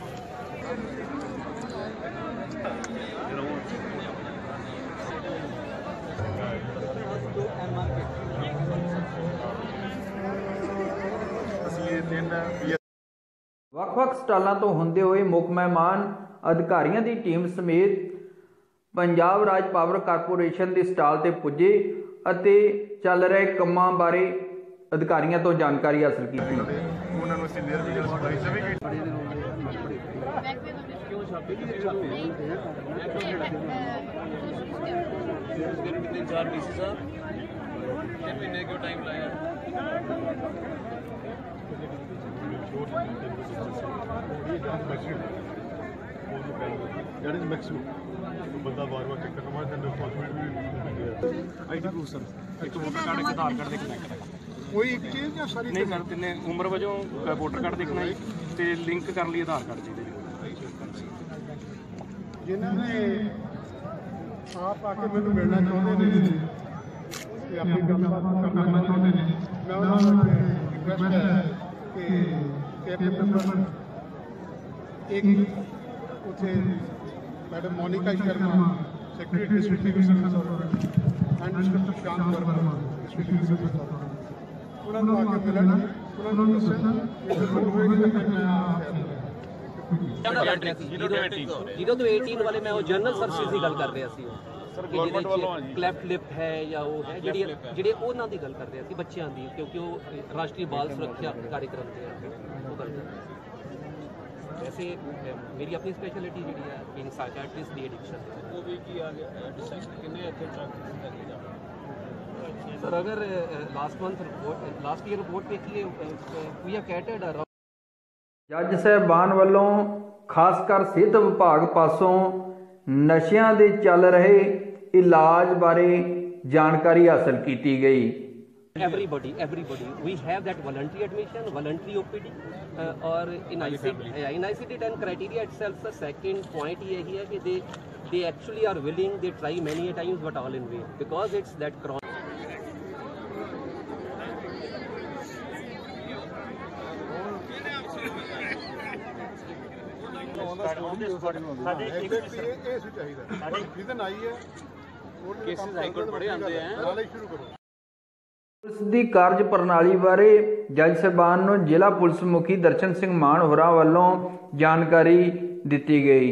ਵੱਖ-ਵੱਖ ਸਟਾਲਾਂ ਤੋਂ ਹੁੰਦੇ ਹੋਏ ਮੁੱਖ ਮਹਿਮਾਨ ਅਧਿਕਾਰੀਆਂ ਦੀ ਟੀਮ ਸਮੇਤ ਪੰਜਾਬ ਰਾਜ ਪਾਵਰ ਕਾਰਪੋਰੇਸ਼ਨ ਦੇ ਸਟਾਲ ਤੇ ਪੁੱਜੇ ਅਤੇ ਚੱਲ ਰਹੇ ਕੰਮਾਂ ਬਾਰੇ ਅਧਿਕਾਰੀਆਂ ਤੋਂ ਜਾਣਕਾਰੀ ਹਾਸਲ ਕੀਤੀ। ਉਹਨਾਂ ਨੂੰ ਸੀਨੀਅਰ ਲੀਗਲ ਸਪਲਾਈ ਜਾਵੇਗੀ। ਕਿਉਂ ਛਾਪੇ ਕਿਤੇ ਛਾਪੇ ਤਿੰਨ ਚਾਰ ਪੀਸਿਸ ਆ ਤਿੰਨ ਮਹੀਨੇ ਕਿਉਂ ਟਾਈਮ ਲਾਇਆ That is maximum. तो बंदा बार बार चेक करना है, then responsibility भी आईडी प्रूफ सर, एक तो वोटर कार्ड, एक आधार कार्ड, एक बैंक का ਕੋਈ ਇੱਕ ਚੀਜ਼ ਜਾਂ ਸਾਰੀ ਨਹੀਂ ਸਰ ਤਿੰਨੇ ਉਮਰ ਵਜੋਂ ਵੋਟਰ ਕਾਰਡ ਦੇਖਣਾ ਜੀ ਤੇ ਲਿੰਕ ਕਰਨ ਲਈ ਆਧਾਰ ਕਾਰਡ ਚਾਹੀਦਾ ਜੀ। ਜਿਨ੍ਹਾਂ ਨੇ ਆਪ ਆ ਕੇ ਮੈਨੂੰ ਮਿਲਣਾ ਚਾਹੁੰਦੇ ਨੇ ਤੇ ਆਪਣੀ ਗੱਲਬਾਤ ਕਰਨਾ ਚਾਹੁੰਦੇ ਨੇ, ਮੈਂ ਉਹਨਾਂ ਨੂੰ ਰਿਕਵੈਸਟ ਹੈ ਕਿ ਕੈਬਨਿਟ ਮੈਂਬਰ ਇੱਕ ਉੱਥੇ madam Monika Sharma secretary district legal service authority and mister Shant Verma district legal service authority, ਉਹਨਾਂ ਨੂੰ ਆ ਕੇ ਮਿਲਣ, ਉਹਨਾਂ ਨੂੰ ਦੱਸਣ ਕਿ ਲੋੜ ਹੋਏਗੀ ਤਾਂ ਫਿਰ ਮੈਂ ਆ जीरो तो एटीन वाले मैं वो जनरल सर्विस की गल कर रहा सी क्लैफ्ट लिप है या वो है ਜਿਹੜੀ ਜਿਹੜੇ ਉਹਨਾਂ ਦੀ ਗੱਲ ਕਰ ਰਹੇ ਸੀ ਬੱਚਿਆਂ ਦੀ, ਕਿਉਂਕਿ ਉਹ ਰਾਸ਼ਟਰੀ ਬਾਲ ਸੁਰੱਖਿਆ कार्यक्रम ਤੇ ਉਹ ਗੱਲ ਕਰ ਰਹੇ। ਵੈਸੇ ਮੇਰੀ ਆਪਣੀ ਸਪੈਸ਼ਲਿਟੀ ਜਿਹੜੀ ਹੈ ਬੀਇੰਗ ਸਾਈਕੈਟ੍ਰਿਸਟ ਦੀ ਐਡਿਕਸ਼ਨ ਉਹ ਵੀ ਕੀ ਆ ਗਿਆ ਡਿਸੈਕਟ ਕਿੰਨੇ ਇੱਥੇ ਚੱਕ ਸਰ ਅਗਰ last month report last year report ਦੇਖੀਏ ਵੀ ਆ ਕੈਟਡ ਅਰਾਊਂਡ ਜੱਜ ਸਾਹਿਬਾਨ ਵੱਲੋਂ ਖਾਸ ਕਰ ਸਿਹਤ ਵਿਭਾਗ ਪਾਸੋਂ ਨਸ਼ਿਆਂ ਦੇ ਚੱਲ ਰਹੇ ਇਲਾਜ ਬਾਰੇ ਜਾਣਕਾਰੀ ਹਾਸਲ ਕੀਤੀ ਗਈ। everybody everybody we have that voluntary admission, voluntary O P D uh, or in I C D uh, in I C D ten criteria itself the second point ye hi hai ki they they actually are willing, they try many a times but all in vain because it's that chronic police ਦੀ ਕਾਰਜ ਪ੍ਰਣਾਲੀ ਬਾਰੇ ਜੱਜ ਸਾਹਿਬਾਨ ਨੂੰ ਜ਼ਿਲ੍ਹਾ police ਮੁਖੀ ਦਰਸ਼ਨ ਸਿੰਘ ਮਾਨ ਹੋਰਾਂ ਵੱਲੋਂ ਜਾਣਕਾਰੀ ਦਿੱਤੀ ਗਈ।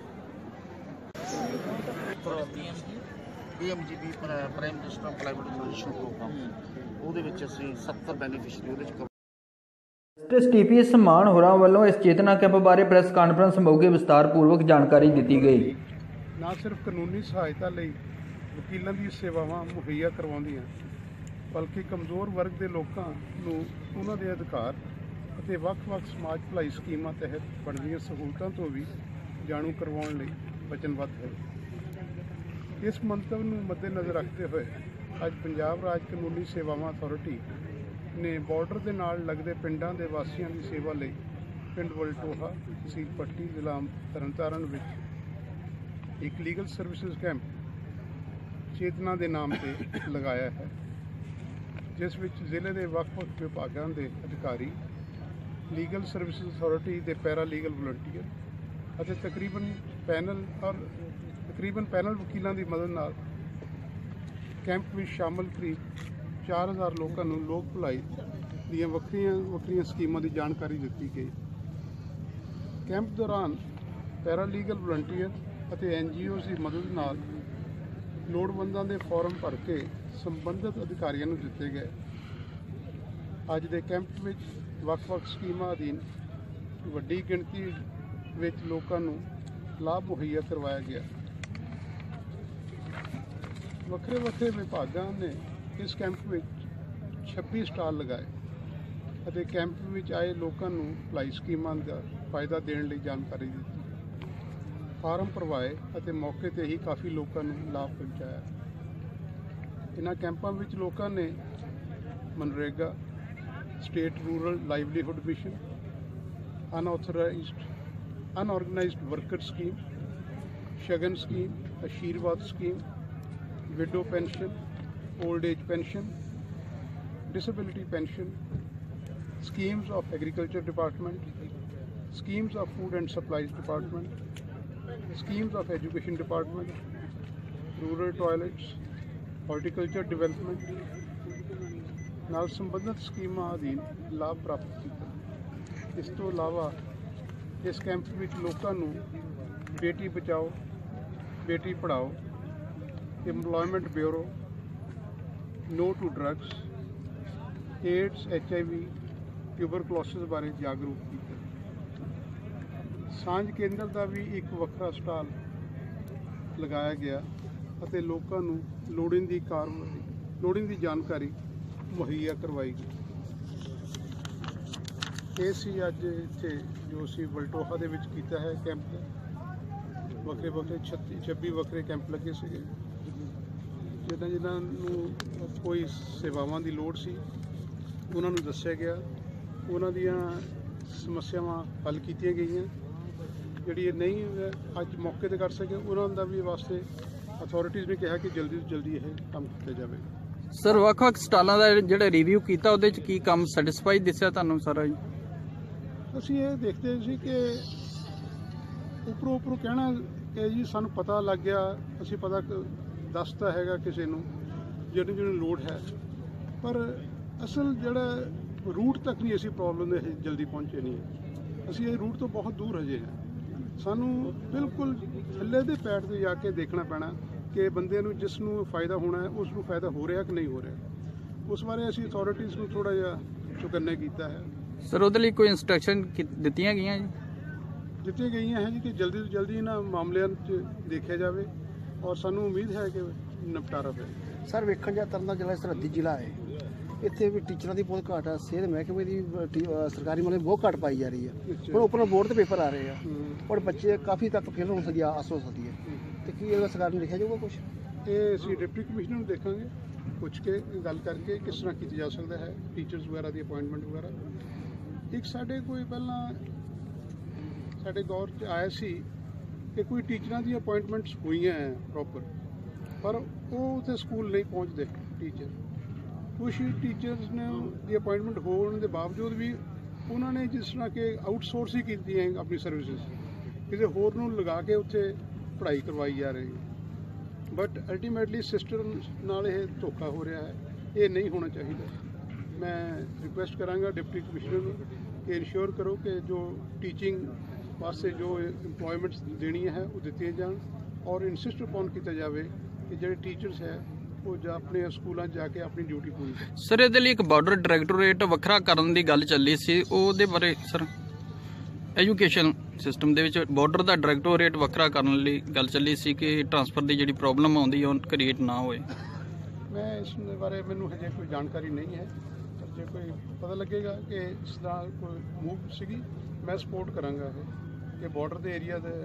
P M G B prime minister employment solution programme ਉਹਦੇ ਵਿੱਚ ਅਸੀਂ ਸੱਤਰ ਬੈਨੀਫਿਸ਼ਰੀ ਉਹਦੇ ਵਿੱਚ justice T P S Mann ਹੋਰਾਂ ਵੱਲੋਂ ਇਸ ਚੇਤਨਾ ਕੈਂਪ ਬਾਰੇ ਪ੍ਰੈਸ ਕਾਨਫਰੰਸ ਮੌਕੇ ਵਿਸਤਾਰਪੂਰਵਕ ਜਾਣਕਾਰੀ ਦਿੱਤੀ ਗਈ। ਨਾ ਸਿਰਫ ਕਾਨੂੰਨੀ ਸਹਾਇਤਾ ਲਈ ਵਕੀਲਾਂ ਦੀ ਸੇਵਾਵਾਂ ਮੁਹੱਈਆ ਕਰਵਾਉਂਦੀਆਂ, ਬਲਕਿ ਕਮਜ਼ੋਰ ਵਰਗ ਦੇ ਲੋਕਾਂ ਨੂੰ ਉਹਨਾਂ ਦੇ ਅਧਿਕਾਰ ਅਤੇ ਵੱਖ-ਵੱਖ ਸਮਾਜ ਭਲਾਈ ਸਕੀਮਾਂ ਤਹਿਤ ਬਣਦੀਆਂ ਸਹੂਲਤਾਂ ਤੋਂ ਵੀ ਜਾਣੂ ਕਰਵਾਉਣ ਲਈ ਵਚਨਬੱਧ ਹੈ। ਇਸ ਮੰਤਵ ਨੂੰ ਮੱਦੇਨਜ਼ਰ ਰੱਖਦੇ ਹੋਏ ਅੱਜ ਪੰਜਾਬ ਰਾਜ ਕਾਨੂੰਨੀ ਸੇਵਾਵਾਂ ਅਥਾਰਟੀ ਨੇ ਬਾਰਡਰ ਦੇ ਨਾਲ ਲੱਗਦੇ ਪਿੰਡਾਂ ਦੇ ਵਾਸੀਆਂ ਦੀ ਸੇਵਾ ਲਈ ਪਿੰਡ ਵਲਟੋਹਾ, ਤਹਿਸੀਲ ਪੱਟੀ, ਜ਼ਿਲ੍ਹਾ ਤਰਨਤਾਰਨ ਵਿੱਚ ਇੱਕ ਲੀਗਲ ਸਰਵਿਸਿਜ਼ ਕੈਂਪ ਚੇਤਨਾ ਦੇ ਨਾਮ ਤੇ ਲਗਾਇਆ ਹੈ, ਜਿਸ ਵਿੱਚ ਜ਼ਿਲ੍ਹੇ ਦੇ ਵੱਖ-ਵੱਖ ਵਿਭਾਗਾਂ ਦੇ ਅਧਿਕਾਰੀ, ਲੀਗਲ ਸਰਵਿਸਿਜ਼ ਅਥਾਰਟੀ ਦੇ ਪੈਰਾ ਲੀਗਲ ਵਲੰਟੀਅਰ ਅਤੇ ਤਕਰੀਬਨ ਪੈਨਲ ਔਰ ਤਕਰੀਬਨ ਪੈਨਲ ਵਕੀਲਾਂ ਦੀ ਮਦਦ ਨਾਲ ਕੈਂਪ ਵਿੱਚ ਸ਼ਾਮਲ ਕਰੀਬ ਚਾਰ ਹਜ਼ਾਰ ਲੋਕਾਂ ਨੂੰ ਲੋਕ ਭਲਾਈ ਦੀਆਂ ਵੱਖਰੀਆਂ ਵੱਖਰੀਆਂ ਸਕੀਮਾਂ ਦੀ ਜਾਣਕਾਰੀ ਦਿੱਤੀ ਗਈ। ਕੈਂਪ ਦੌਰਾਨ ਪੈਰਾ ਲੀਗਲ ਵਲੰਟੀਅਰ ਅਤੇ ਐਨ ਜੀ ਓਜ਼ ਦੀ ਮਦਦ ਨਾਲ ਲੋੜਵੰਦਾਂ ਦੇ ਫਾਰਮ ਭਰ ਕੇ ਸੰਬੰਧਿਤ ਅਧਿਕਾਰੀਆਂ ਨੂੰ ਦਿੱਤੇ ਗਏ। ਅੱਜ ਦੇ ਕੈਂਪ ਵਿੱਚ ਵੱਖ-ਵੱਖ ਸਕੀਮਾਂ ਅਧੀਨ ਵੱਡੀ ਗਿਣਤੀ ਵਿੱਚ ਲੋਕਾਂ ਨੂੰ ਲਾਭ ਮੁਹੱਈਆ ਕਰਵਾਇਆ ਗਿਆ। ਵੱਖਰੇ ਵੱਖਰੇ ਵਿਭਾਗਾਂ ਨੇ ਇਸ ਕੈਂਪ ਵਿੱਚ ਛੱਬੀ ਸਟਾਲ ਲਗਾਏ ਅਤੇ ਕੈਂਪ ਵਿੱਚ ਆਏ ਲੋਕਾਂ ਨੂੰ ਭਲਾਈ ਸਕੀਮਾਂ ਦਾ ਫਾਇਦਾ ਦੇਣ ਲਈ ਜਾਣਕਾਰੀ ਦਿੱਤੀ, ਫਾਰਮ ਭਰਵਾਏ ਅਤੇ ਮੌਕੇ 'ਤੇ ਹੀ ਕਾਫੀ ਲੋਕਾਂ ਨੂੰ ਲਾਭ ਪਹੁੰਚਾਇਆ। ਇਹਨਾਂ ਕੈਂਪਾਂ ਵਿੱਚ ਲੋਕਾਂ ਨੇ MNREGA, state rural livelihood mission, unauthorised unorganised worker scheme, Shagun scheme, Ashirwad scheme, widow pension, old age pension, disability pension, schemes of agriculture department, schemes of food and supplies department, schemes of education department, rural toilets, horticulture development ਨਾਲ ਸੰਬੰਧਿਤ ਸਕੀਮਾਂ ਅਧੀਨ ਲਾਭ ਪ੍ਰਾਪਤ ਕੀਤਾ। ਇਸ ਤੋਂ ਇਲਾਵਾ ਇਸ ਕੈਂਪ ਵਿੱਚ ਲੋਕਾਂ ਨੂੰ Beti Bachao Beti Padhao, employment bureau, no to drugs, AIDS, H I V, tuberculosis बारे जागरूक किया। सांझ केंद्र का भी एक वखरा स्टाल लगाया गया ਅਤੇ ਲੋਕਾਂ ਨੂੰ ਲੋੜੀਂਦੀ ਕਾਰਵਾਈ ਲੋੜੀਂਦੀ ਜਾਣਕਾਰੀ ਮੁਹੱਈਆ ਕਰਵਾਈ ਗਈ। ਇਹ ਸੀ ਅੱਜ ਇੱਥੇ ਜੋ ਅਸੀਂ ਵਲਟੋਹਾ ਦੇ ਵਿੱਚ ਕੀਤਾ ਹੈ ਕੈਂਪ ਦਾ। ਵੱਖਰੇ ਵੱਖਰੇ ਛੱਤੀ ਛੱਬੀ ਵੱਖਰੇ ਕੈਂਪ ਲੱਗੇ ਸੀਗੇ, ਜਿੱਦਾਂ ਜਿਨ੍ਹਾਂ ਨੂੰ ਕੋਈ ਸੇਵਾਵਾਂ ਦੀ ਲੋੜ ਸੀ ਉਹਨਾਂ ਨੂੰ ਦੱਸਿਆ ਗਿਆ, ਉਹਨਾਂ ਦੀਆਂ ਸਮੱਸਿਆਵਾਂ ਹੱਲ ਕੀਤੀਆਂ ਗਈਆਂ। ਜਿਹੜੀ ਇਹ ਨਹੀਂ ਅੱਜ ਮੌਕੇ ਤੇ ਕਰ ਸਕੇ ਉਹਨਾਂ ਦਾ ਵੀ ਵਾਸਤੇ ਅਥਾਰਟੀਜ਼ ਨੇ ਕਿਹਾ ਕਿ ਜਲਦੀ ਤੋਂ ਜਲਦੀ ਇਹ ਕੰਮ ਕੀਤਾ ਜਾਵੇ। ਸਰ ਵੱਖ-ਵੱਖ ਸਟਾਲਾਂ ਦਾ ਜਿਹੜਾ ਰਿਵਿਊ ਕੀਤਾ ਉਹਦੇ ਚ ਕੀ ਕੰਮ ਸੈਟੀਸਫਾਈ ਦਿਸਿਆ ਤੁਹਾਨੂੰ ਸਾਰਾ ਜੀ? ਅਸੀਂ ਇਹ ਦੇਖਦੇ ਸੀ ਕਿ ਉੱਪਰੋਂ ਉੱਪਰੋਂ ਕਹਿਣਾ ਕਿ ਜੀ ਸਾਨੂੰ ਪਤਾ ਲੱਗ ਗਿਆ, ਅਸੀਂ ਪਤਾ ਦੱਸਤਾ ਹੈਗਾ ਕਿਸੇ ਨੂੰ ਜਿਹਨੂੰ ਜਿਹਨੂੰ ਲੋੜ ਹੈ, ਪਰ ਅਸਲ ਜਿਹੜਾ ਰੂਟ ਤੱਕ ਨਹੀਂ ਅਸੀਂ ਪ੍ਰੋਬਲਮ ਦੇ ਜਲਦੀ ਪਹੁੰਚੇ ਨਹੀਂ ਹੈ। ਅਸੀਂ ਇਹ ਰੂਟ ਤੋਂ ਬਹੁਤ ਦੂਰ ਹਜੇ ਹਾਂ। ਸਾਨੂੰ ਬਿਲਕੁਲ ਥੱਲੇ ਦੇ ਪੈੜ 'ਤੇ ਜਾ ਕੇ ਦੇਖਣਾ ਪੈਣਾ ਕਿ ਬੰਦੇ ਨੂੰ ਜਿਸ ਨੂੰ ਫਾਇਦਾ ਹੋਣਾ ਹੈ ਉਸ ਨੂੰ ਫਾਇਦਾ ਹੋ ਰਿਹਾ ਕਿ ਨਹੀਂ ਹੋ ਰਿਹਾ। ਉਸ ਬਾਰੇ ਅਸੀਂ ਅਥਾਰਟੀਜ਼ ਨੂੰ ਥੋੜ੍ਹਾ ਜਿਹਾ ਚੁਕੰਨੇ ਕੀਤਾ ਹੈ। ਸਰ ਉਹਦੇ ਲਈ ਕੋਈ ਇੰਸਟਰਕਸ਼ਨ ਦਿੱਤੀਆਂ ਗਈਆਂ ਜੀ? ਦਿੱਤੀਆਂ ਗਈਆਂ ਹੈ ਜੀ ਕਿ ਜਲਦੀ ਤੋਂ ਜਲਦੀ ਇਹਨਾਂ ਮਾਮਲਿਆਂ 'ਚ ਦੇਖਿਆ ਜਾਵੇ ਔਰ ਸਾਨੂੰ ਉਮੀਦ ਹੈ ਕਿ ਨਿਪਟਾਰਾ ਹੋਵੇ। ਸਰ ਵੇਖਣ ਜਾਂ ਤਰਨਾ ਜ਼ਿਲ੍ਹਾ ਸਰਹੱਦੀ ਜ਼ਿਲ੍ਹਾ ਹੈ, ਇੱਥੇ ਵੀ ਟੀਚਰਾਂ ਦੀ ਬਹੁਤ ਘਾਟ ਆ, ਸਿਹਤ ਮਹਿਕਮੇ ਦੀ ਸਰਕਾਰੀ ਮੁਲਾਜ਼ਮ ਬਹੁਤ ਘਾਟ ਪਾਈ ਜਾ ਰਹੀ ਹੈ। ਹੁਣ ਉੱਪਰੋਂ ਬੋਰਡ 'ਤੇ ਪੇਪਰ ਆ ਰਹੇ ਆ ਔਰ ਬੱਚੇ ਕਾਫੀ ਤੱਕ ਫੇਲ ਹੋਣ ਦੀ ਆਸ ਹੋ ਸਕਦੀ ਹੈ, ਅਤੇ ਕੀ ਇਹਦਾ ਸਰਕਾਰ ਨੂੰ ਲਿਖਿਆ ਜਾਊਗਾ ਕੁਛ? ਇਹ ਅਸੀਂ ਡਿਪਟੀ ਕਮਿਸ਼ਨਰ ਨੂੰ ਦੇਖਾਂਗੇ, ਪੁੱਛ ਕੇ ਗੱਲ ਕਰਕੇ ਕਿਸ ਤਰ੍ਹਾਂ ਕੀਤਾ ਜਾ ਸਕਦਾ ਹੈ ਟੀਚਰਸ ਵਗੈਰਾ ਦੀ ਅਪਾਇੰਟਮੈਂਟ ਵਗੈਰਾ। ਇੱਕ ਸਾਡੇ ਕੋਈ ਪਹਿਲਾਂ ਸਾਡੇ ਦੌਰ 'ਚ ਆਇਆ ਸੀ ਕਿ ਕੋਈ ਟੀਚਰਾਂ ਦੀ ਅਪਾਇੰਟਮੈਂਟਸ ਹੋਈਆਂ ਹੈ ਪ੍ਰੋਪਰ, ਪਰ ਉਹ ਉੱਥੇ ਸਕੂਲ ਨਹੀਂ ਪਹੁੰਚਦੇ ਟੀਚਰ। ਕੁਛ ਟੀਚਰਸ ਨੇ ਦੀ ਅਪਾਇੰਟਮੈਂਟ ਹੋਣ ਦੇ ਬਾਵਜੂਦ ਵੀ ਉਹਨਾਂ ਨੇ ਜਿਸ ਤਰ੍ਹਾਂ ਕਿ ਆਊਟਸੋਰਸ ਹੀ ਕੀਤੀ ਹੈ ਆਪਣੀ ਸਰਵਿਸਿਜ਼, ਕਿਸੇ ਹੋਰ ਨੂੰ ਲਗਾ ਕੇ ਉੱਥੇ ਪੜ੍ਹਾਈ ਕਰਵਾਈ ਜਾ ਰਹੀ ਹੈ। ਬਟ ਅਲਟੀਮੇਟਲੀ ਸਿਸਟਮ ਨਾਲ ਇਹ ਧੋਖਾ ਹੋ ਰਿਹਾ ਹੈ, ਇਹ ਨਹੀਂ ਹੋਣਾ ਚਾਹੀਦਾ। ਮੈਂ ਰਿਕੁਐਸਟ ਕਰਾਂਗਾ ਡਿਪਟੀ ਕਮਿਸ਼ਨਰ ਨੂੰ ਕਿ ਇਨਸ਼ੋਰ ਕਰੋ ਕਿ ਜੋ ਟੀਚਿੰਗ ਵਾਸਤੇ ਜੋ ਇੰਪਲੋਇਮੈਂਟਸ ਦੇਣੀਆਂ ਹੈ ਉਹ ਦਿੱਤੀਆਂ ਜਾਣ ਔਰ ਇਨਸਿਸਟ ਅਪੋਨ ਕੀਤਾ ਜਾਵੇ ਕਿ ਜਿਹੜੇ ਟੀਚਰਸ ਹੈ ਉਹ ਜਾਂ ਆਪਣੇ ਸਕੂਲਾਂ 'ਚ ਜਾ ਕੇ ਆਪਣੀ ਡਿਊਟੀ ਪੂਰੀ ਕਰਨ। ਸਰ ਇਹਦੇ ਲਈ ਇੱਕ ਬਾਰਡਰ ਡਾਇਰੈਕਟੋਰੇਟ ਵੱਖਰਾ ਕਰਨ ਦੀ ਗੱਲ ਚੱਲੀ ਸੀ, ਉਹਦੇ ਬਾਰੇ ਸਰ? ਐਜੂਕੇਸ਼ਨ ਸਿਸਟਮ ਦੇ ਵਿੱਚ ਬਾਰਡਰ ਦਾ ਡਾਇਰੈਕਟੋਰੇਟ ਵੱਖਰਾ ਕਰਨ ਲਈ ਗੱਲ ਚੱਲੀ ਸੀ ਕਿ ਟਰਾਂਸਫਰ ਦੀ ਜਿਹੜੀ ਪ੍ਰੋਬਲਮ ਆਉਂਦੀ ਹੈ ਉਹ ਕ੍ਰੀਏਟ ਨਾ ਹੋਏ। ਮੈਂ ਇਸ ਬਾਰੇ ਮੈਨੂੰ ਹਜੇ ਕੋਈ ਜਾਣਕਾਰੀ ਨਹੀਂ ਹੈ, ਪਰ ਜੇ ਕੋਈ ਪਤਾ ਲੱਗੇਗਾ ਕਿ ਇਸ ਤਰ੍ਹਾਂ ਕੋਈ ਮੂਵ ਸੀਗੀ ਮੈਂ ਸਪੋਰਟ ਕਰਾਂਗਾ ਇਹ ਕਿ ਬਾਰਡਰ ਦੇ ਏਰੀਆ ਦੇ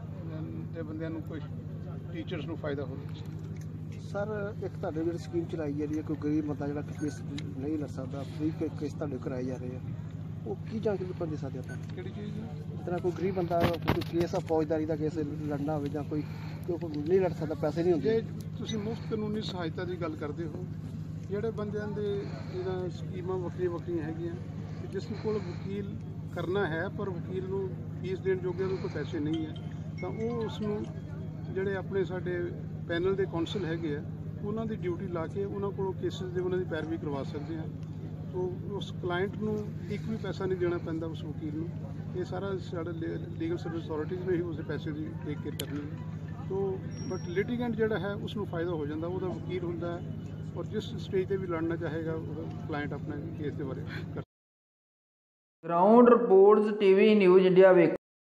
ਦੇ ਬੰਦਿਆਂ ਨੂੰ ਕੋਈ ਟੀਚਰਸ ਨੂੰ ਫਾਇਦਾ ਹੋਵੇ। ਸਰ ਇੱਕ ਤੁਹਾਡੇ ਜਿਹੜੀ ਸਕੀਮ ਚਲਾਈ ਜਾ ਰਹੀ ਹੈ, ਕੋਈ ਗਰੀਬ ਬੰਦਾ ਜਿਹੜਾ ਕੇਸ ਨਹੀਂ ਲੜ ਸਕਦਾ, ਫ੍ਰੀ ਕੇਸ ਤੁਹਾਡੇ ਕਰਾਏ ਜਾ ਰਹੇ ਆ, ਉਹ ਕੀ ਜਾਣਕਾਰੀ ਲੋਕਾਂ ਦੇ ਸਕਦੇ ਆਪਾਂ? ਕਿਹੜੀ ਚੀਜ਼? ਜਿਸ ਤਰ੍ਹਾਂ ਕੋਈ ਗਰੀਬ ਬੰਦਾ ਕੋਈ ਕੇਸ ਆ ਫੌਜਦਾਰੀ ਦਾ ਕੇਸ ਲੜਨਾ ਹੋਵੇ ਜਾਂ ਕੋਈ ਕੋਈ ਨਹੀਂ ਲੜ ਸਕਦਾ, ਪੈਸੇ ਨਹੀਂ ਹੁੰਦੇ। ਜੇ ਤੁਸੀਂ ਮੁਫਤ ਕਾਨੂੰਨੀ ਸਹਾਇਤਾ ਦੀ ਗੱਲ ਕਰਦੇ ਹੋ, ਜਿਹੜੇ ਬੰਦਿਆਂ ਦੇ ਇਹਨਾਂ ਸਕੀਮਾਂ ਵੱਖਰੀਆਂ ਵੱਖਰੀਆਂ ਹੈਗੀਆਂ, ਜਿਸ ਕੋਲ ਵਕੀਲ ਕਰਨਾ ਹੈ ਪਰ ਵਕੀਲ ਨੂੰ ਫੀਸ ਦੇਣ ਜੋਗੇ ਉਹਦੇ ਕੋਲ ਪੈਸੇ ਨਹੀਂ ਹੈ, ਤਾਂ ਉਹ ਉਸ ਨੂੰ ਜਿਹੜੇ ਆਪਣੇ ਸਾਡੇ ਪੈਨਲ ਦੇ ਕੌਂਸਲ ਹੈਗੇ ਆ ਉਹਨਾਂ ਦੀ ਡਿਊਟੀ ਲਾ ਕੇ ਉਹਨਾਂ ਕੋਲੋਂ ਕੇਸਿਸ ਦੇ ਉਹਨਾਂ ਦੀ ਪੈਰਵੀ ਕਰਵਾ ਸਕਦੇ ਹਾਂ। ਤੋ ਉਸ ਕਲਾਇੰਟ ਨੂੰ ਇੱਕ ਵੀ ਪੈਸਾ ਨਹੀਂ ਦੇਣਾ ਪੈਂਦਾ ਉਸ ਵਕੀਲ ਨੂੰ। ਇਹ ਸਾਰਾ ਸਾਡਾ ਲੀਗਲ ਸਰਵਿਸ ਅਥਾਰਟੀਜ਼ ਨੇ ਹੀ ਉਸ ਪੈਸੇ ਦੀ ਟੇਕ ਕੇਅਰ ਕਰਨੀ ਹੈ। ਤੋ ਬਟ ਲਿਟੀਗੈਂਟ ਜਿਹੜਾ ਹੈ ਉਸ ਨੂੰ ਫਾਇਦਾ ਹੋ ਜਾਂਦਾ, ਉਹਦਾ ਵਕੀਲ ਹੁੰਦਾ ਹੈ ਔਰ ਜਿਸ ਸਟੇਜ ਤੇ ਵੀ ਲੜਨਾ ਚਾਹੇਗਾ ਉਹ ਕਲਾਇੰਟ ਆਪਣੇ ਕੇਸ ਦੇ ਬਾਰੇ ਕਰ। Ground reports TV news India ਵੇਖ